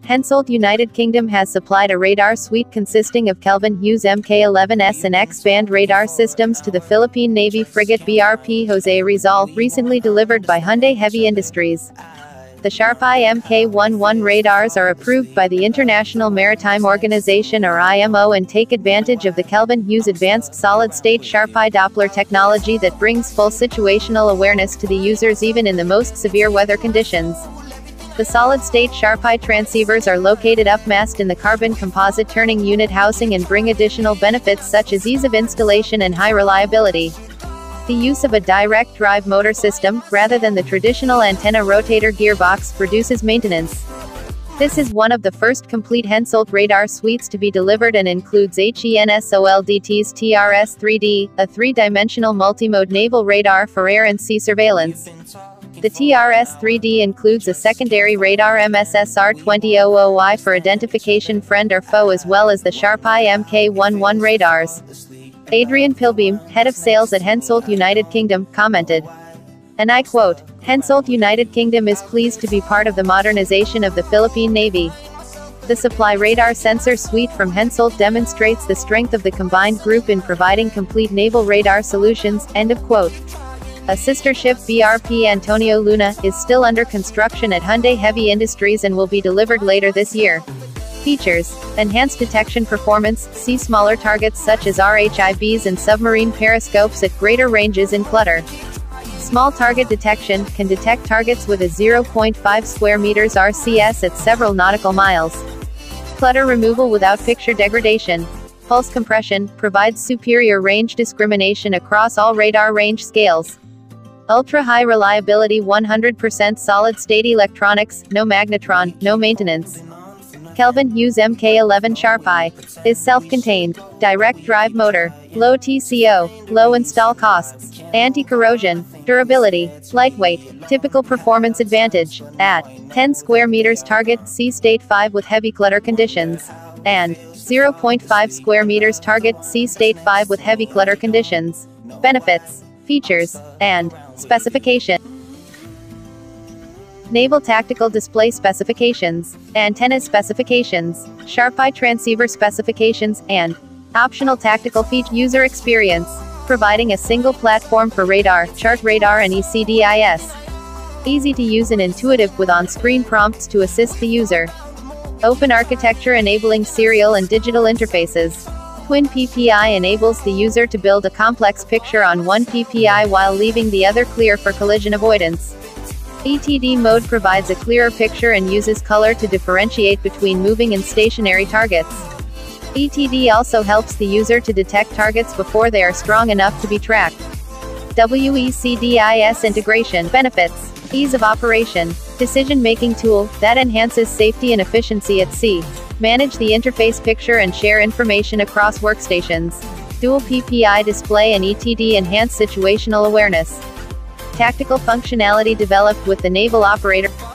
Hensoldt United Kingdom has supplied a radar suite consisting of Kelvin Hughes Mk11S and X-band radar systems to the Philippine Navy frigate BRP Jose Rizal, recently delivered by Hyundai Heavy Industries. The Sharp-Eye Mk11 radars are approved by the International Maritime Organization or IMO and take advantage of the Kelvin Hughes advanced solid-state Sharp-Eye Doppler technology that brings full situational awareness to the users even in the most severe weather conditions. The solid-state Sharp-Eye transceivers are located upmast in the carbon composite turning unit housing and bring additional benefits such as ease of installation and high reliability. The use of a direct drive motor system, rather than the traditional antenna rotator gearbox, reduces maintenance. This is one of the first complete Hensoldt radar suites to be delivered and includes HENSOLDT's TRS-3D, a three-dimensional multimode naval radar for air and sea surveillance. The TRS-3D includes a secondary radar MSSR-2000Y for identification friend or foe as well as the Sharp-Eye Mk11 radars. Adrian Pilbeam, head of sales at Hensoldt United Kingdom, commented, and I quote, "Hensoldt United Kingdom is pleased to be part of the modernization of the Philippine Navy. The supply radar sensor suite from Hensoldt demonstrates the strength of the combined group in providing complete naval radar solutions," end of quote. A sister ship BRP Antonio Luna is still under construction at Hyundai Heavy Industries and will be delivered later this year. Features: enhanced detection performance, see smaller targets such as RHIBs and submarine periscopes at greater ranges in clutter. Small target detection, can detect targets with a 0.5 square meters RCS at several nautical miles. Clutter removal without picture degradation. Pulse compression, provides superior range discrimination across all radar range scales. Ultra-high reliability 100% solid-state electronics, no magnetron, no maintenance. Kelvin Hughes Mk11 Sharp-Eye is self-contained, direct drive motor, low TCO, low install costs, anti-corrosion, durability, lightweight, typical performance advantage, at 10 square meters target, see State 5 with heavy clutter conditions, and 0.5 square meters target, see State 5 with heavy clutter conditions. Benefits, features, and specification. Naval Tactical Display Specifications, Antenna Specifications, Sharp-Eye Transceiver Specifications, and optional tactical feature. User experience, providing a single platform for radar, chart radar and ECDIS. Easy to use and intuitive with on-screen prompts to assist the user. Open architecture enabling serial and digital interfaces. Twin PPI enables the user to build a complex picture on one PPI while leaving the other clear for collision avoidance. ETD mode provides a clearer picture and uses color to differentiate between moving and stationary targets. ETD also helps the user to detect targets before they are strong enough to be tracked. WECDIS integration. Benefits: ease of operation, decision-making tool that enhances safety and efficiency at sea. Manage the interface picture and share information across workstations. Dual PPI display and ETD enhance situational awareness. Tactical functionality developed with the naval operator.